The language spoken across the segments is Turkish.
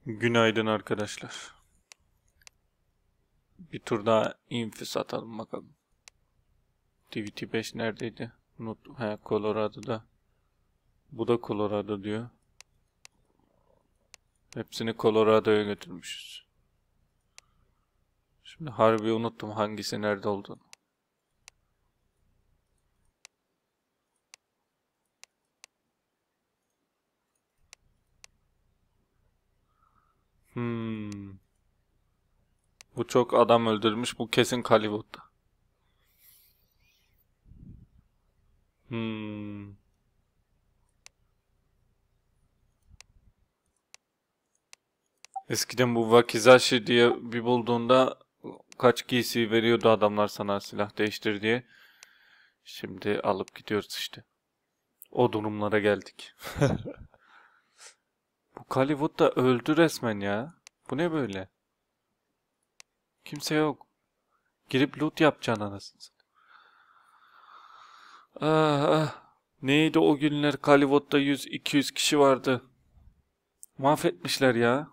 Günaydın arkadaşlar. Bir tur daha infus atalım bakalım. DVT5 neredeydi? Unuttum. He, Colorado'da. Bu da Colorado diyor. Hepsini Colorado'ya götürmüşüz. Şimdi harbi unuttum hangisi nerede olduğunu. Bu çok adam öldürmüş. Bu kesin Hollywood'da. Eskiden bu Wakizashi diye bir bulduğunda kaç giysi veriyordu adamlar sana silah değiştir diye. Şimdi alıp gidiyoruz işte. O durumlara geldik. Bu Hollywood da öldü resmen ya. Bu ne böyle? Kimse yok. Girip loot yapacaksın anasını satayım. Ah, ah. Neydi o günler Hollywood'da 100-200 kişi vardı. Mahvetmişler ya.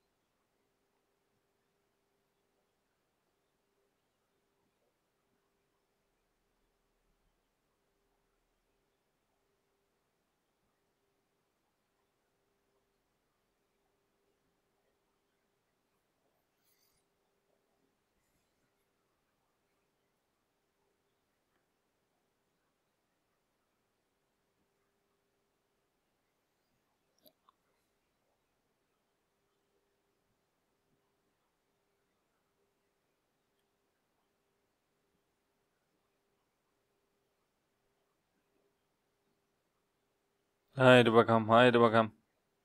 Haydi bakalım, haydi bakalım.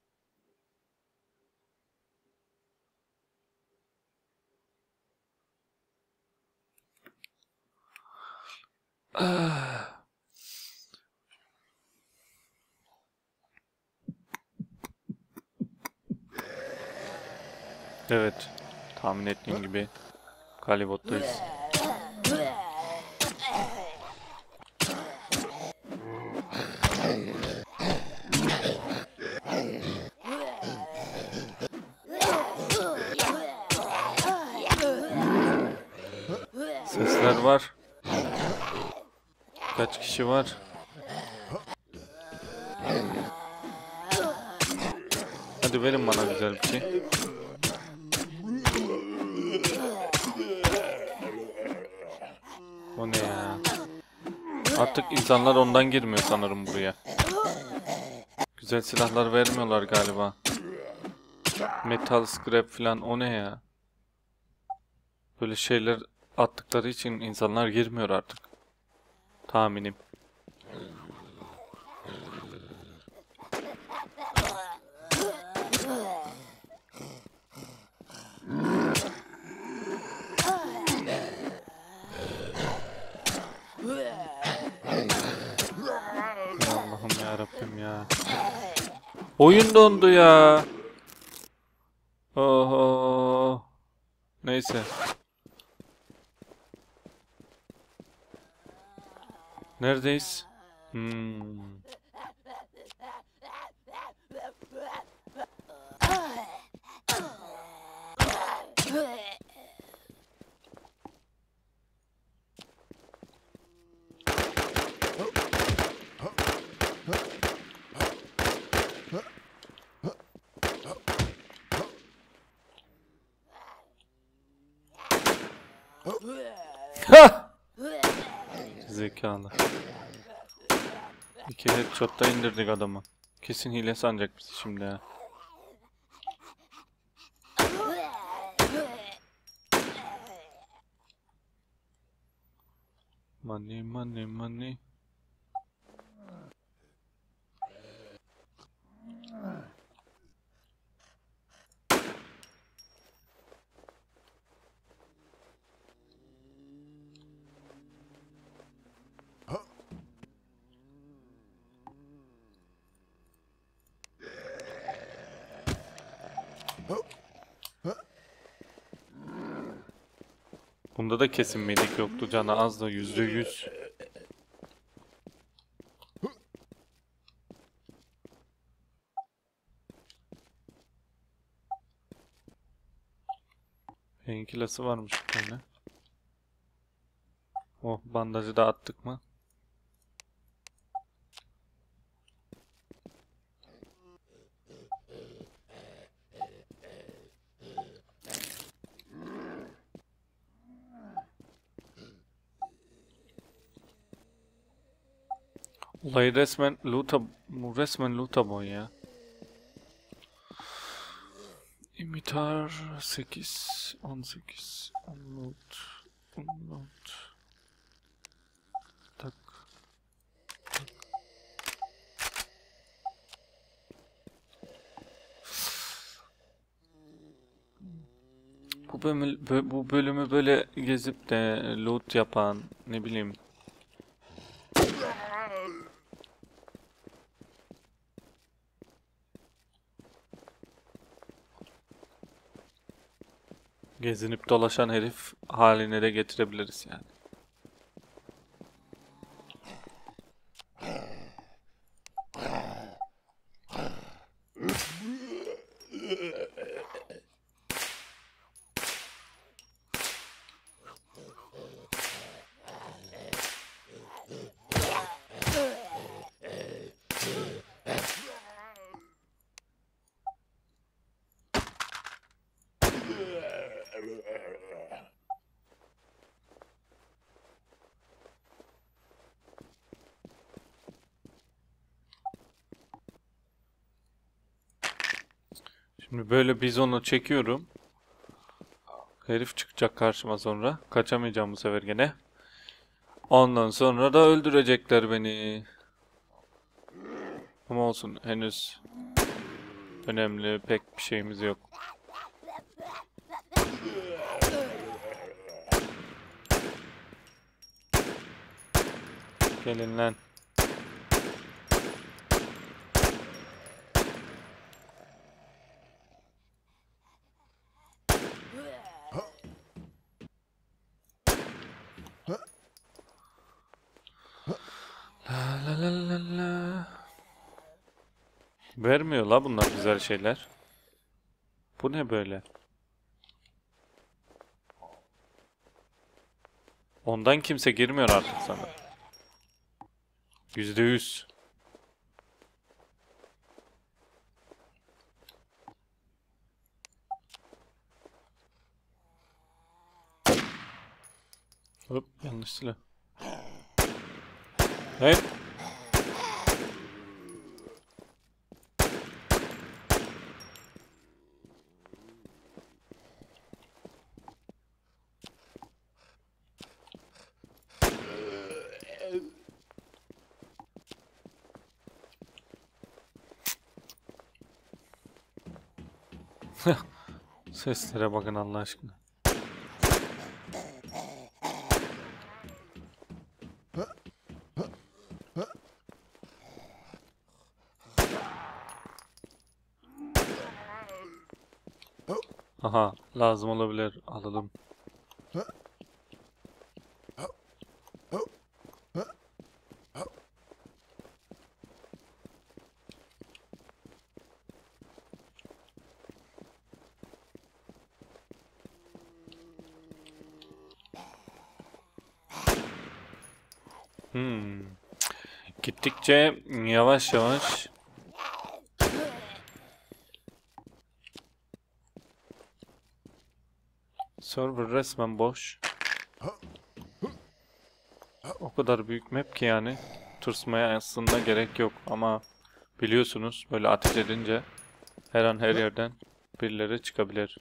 Ah. Evet, tahmin ettiğim gibi Hollywood'dayız. Sesler var. Kaç kişi var? Hadi verin bana güzel bir şey. O ne ya? Artık insanlar ondan girmiyor sanırım buraya. Güzel silahlar vermiyorlar galiba. Metal scrap falan o ne ya? Böyle şeyler attıkları için insanlar girmiyor artık. Tahminim. Allah'ım ya Rabbim ya. Oyun dondu ya. Oho. Neyse. Neredeyiz? Ha! Zekalı. İki headshot'ta indirdik adamı. Kesin hile sanacak bizi şimdi ya. Money, money, money. Bunda da kesin medik yoktu, canı az da %100. Painkillası varmış bir tane. Oh, bandajı da attık mı? Olayı resmen loot'a boy ya. İmitar 8, 18, unload. Tak. Bu bölümü böyle gezip de loot yapan, ne bileyim. Gezinip dolaşan herif haline de getirebiliriz yani. Şimdi böyle bizonu çekiyorum. Herif çıkacak karşıma sonra. Kaçamayacağım bu sefer gene. Ondan sonra da öldürecekler beni. Ama olsun, henüz önemli pek bir şeyimiz yok. Gelin lan. La la la la la. Vermiyor la bunlar güzel şeyler. Bu ne böyle? Ondan kimse girmiyor artık sana. %100. Hop, yanlış silah. Hey. Seslere bakın Allah aşkına. Aha, lazım olabilir. Alalım. Gittikçe yavaş yavaş server resmen boş. O kadar büyük map ki yani tırsmaya aslında gerek yok ama biliyorsunuz böyle ateş edince her an her yerden birileri çıkabilir.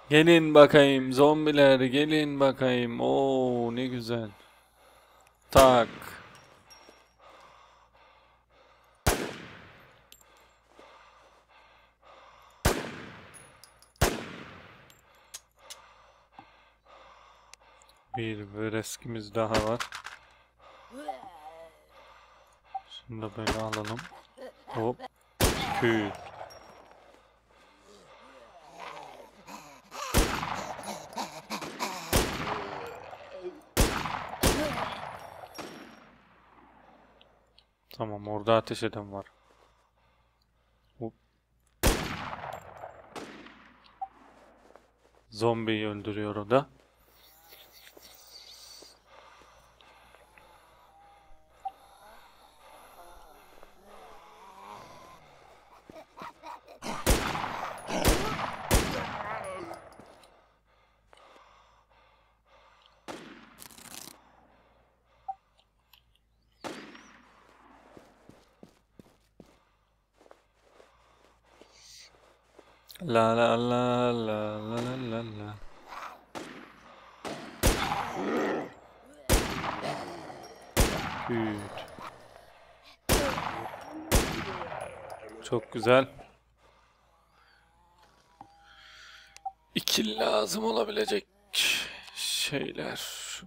Gelin bakayım zombiler, gelin bakayım. Oo ne güzel. Tak. Bir eskimiz daha var. Şunu da böyle alalım. Hop. Küt. Tamam, orada ateş eden var. Hop. Zombiyi öldürüyor o da. La la la la la la la la. Küt. Çok güzel. İkili lazım olabilecek şeyler.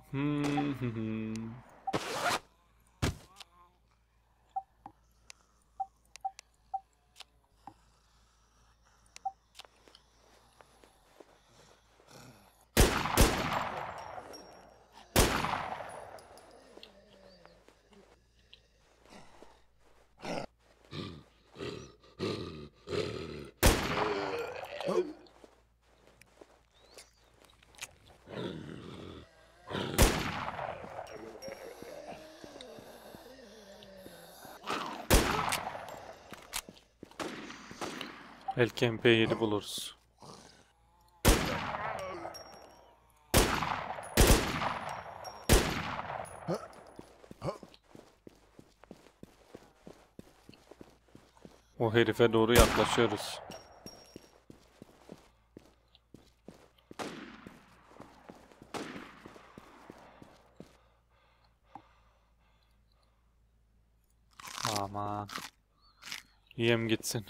Belki MP7 buluruz. O herife doğru yaklaşıyoruz. Aman. Yem gitsin.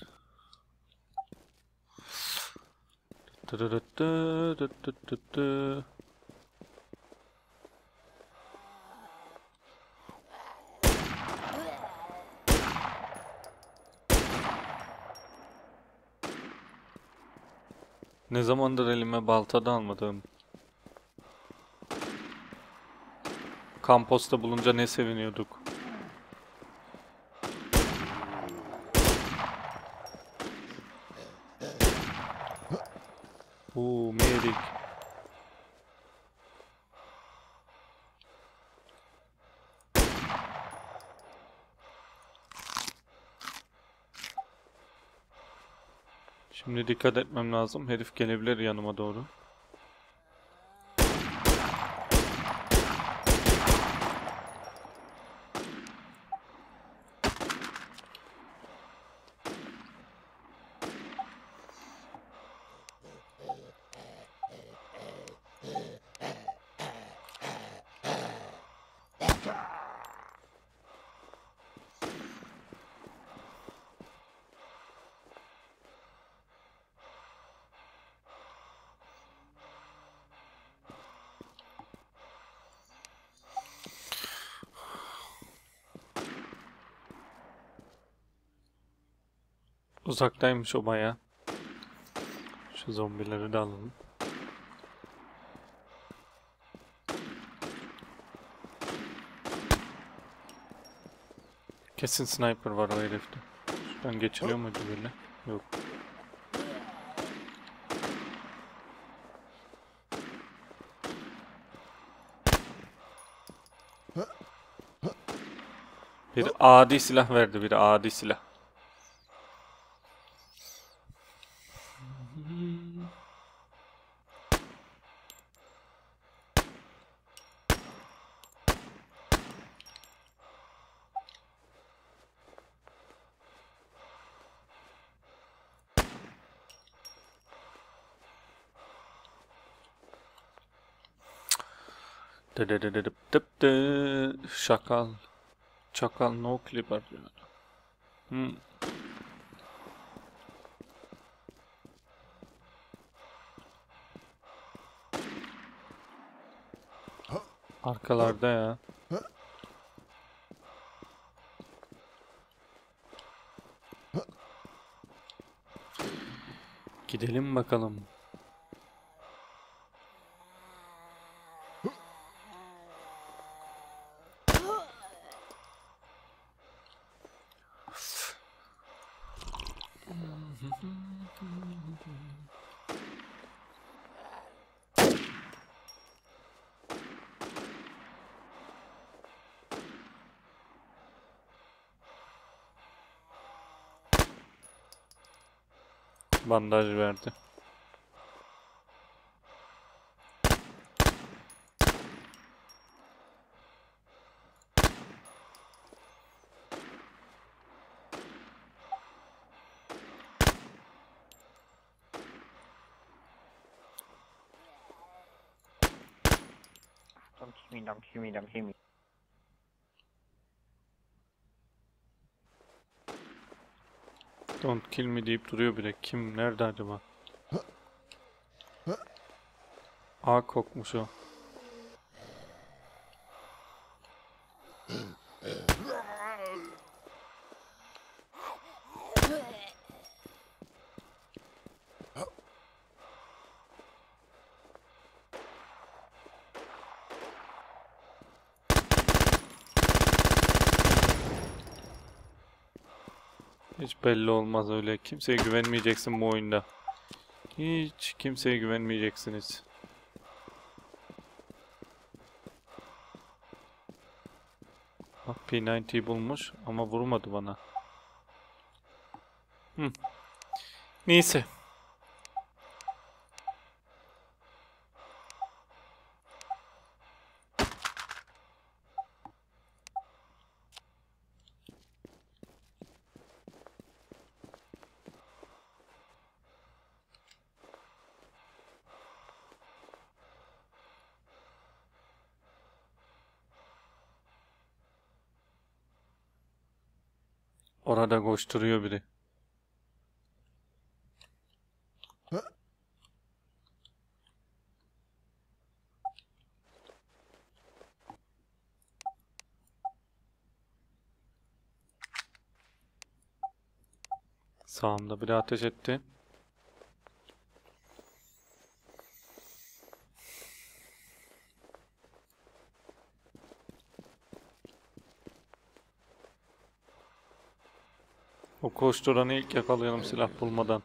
Ne zamandır elime balta da almadım. Kamposta bulunca ne seviniyorduk. Medik. Şimdi dikkat etmem lazım. Herif gelebilir yanıma doğru. Uzaktaymış o baya. Şu zombileri de alalım. Kesin sniper var o herifte. Şuradan geçiliyor muydu böyle? Yok. Bir adi silah verdi, bir adi silah. Şakal. Çakal no clipper. Arkalarda ya. Gidelim bakalım. Bandaj verdi. Don't kill me, don't kill me, don't kill me. Don't kill me deyip duruyor bile. Kim? Nerede acaba? A kokmuş o. Hiç belli olmaz öyle. Kimseye güvenmeyeceksin bu oyunda. Hiç kimseye güvenmeyeceksiniz. Bak P90 bulmuş ama vurmadı bana. Neyse. Orada koşturuyor biri. Sağımda biri ateş etti. O koşturanı ilk yakalayalım silah bulmadan.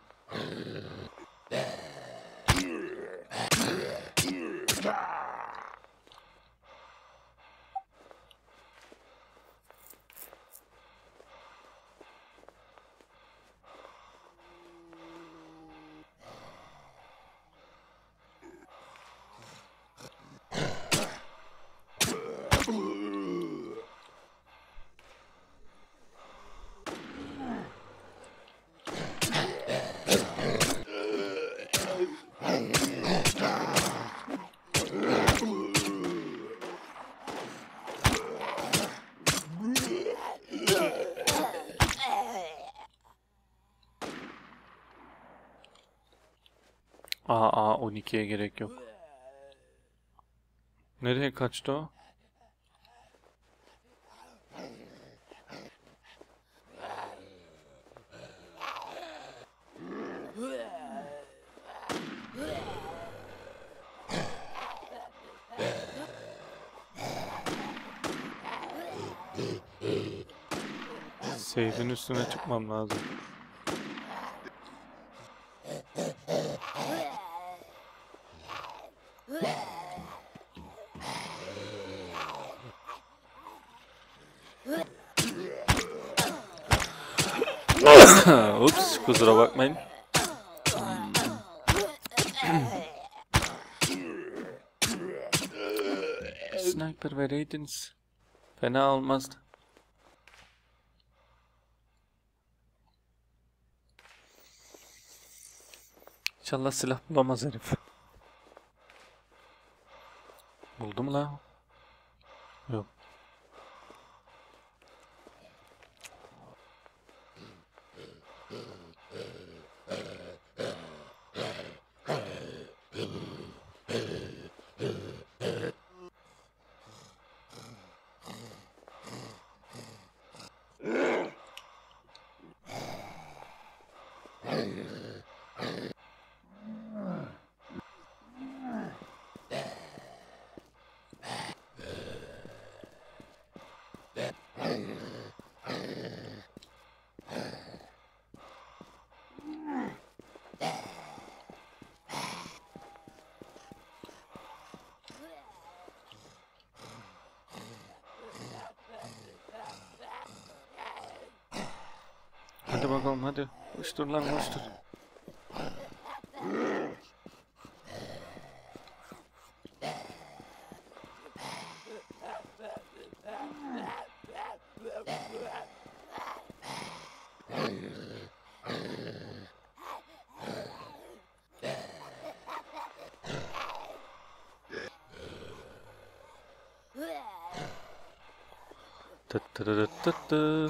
Aa 12'ye gerek yok. Nereye kaçtı o? Seyfin üstüne çıkmam lazım. Ups, kusura bakmayın. Sniper vereydiniz. Fena olmazdı. İnşallah silah bulamaz herif. Buldu mu la? Yok. Hadi bakalım hadi. Koştur lan koştur. Tı tırırıt tı tı.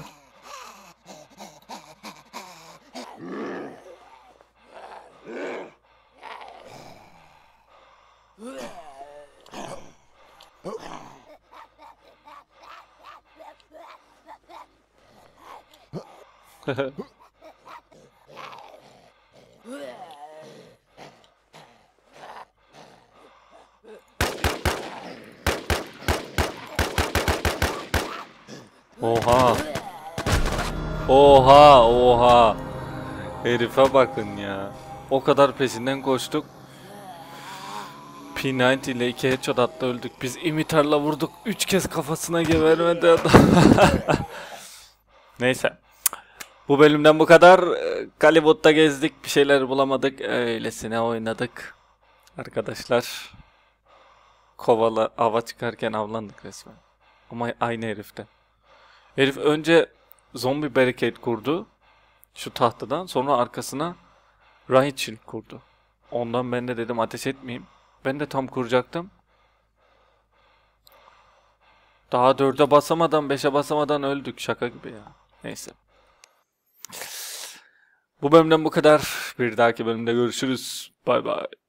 Oha. Oha oha. Herife bakın ya. O kadar peşinden koştuk. P90 ile 2 headshot attı, öldük. Biz imitarla vurduk. 3 kez kafasına gebermedi adam. Neyse. Bu bölümden bu kadar. Kalibot'ta gezdik. Bir şeyler bulamadık. Öylesine oynadık. Arkadaşlar. Kovala ava çıkarken avlandık resmen. Ama aynı herifte. Herif önce zombi barricade kurdu. Şu tahtadan. Sonra arkasına riot shield kurdu. Ondan ben de dedim ateş etmeyeyim. Ben de tam kuracaktım. Daha 4'e basamadan 5'e basamadan öldük. Şaka gibi ya. Neyse. Bu bölümden bu kadar. Bir dahaki bölümde görüşürüz. Bay bay.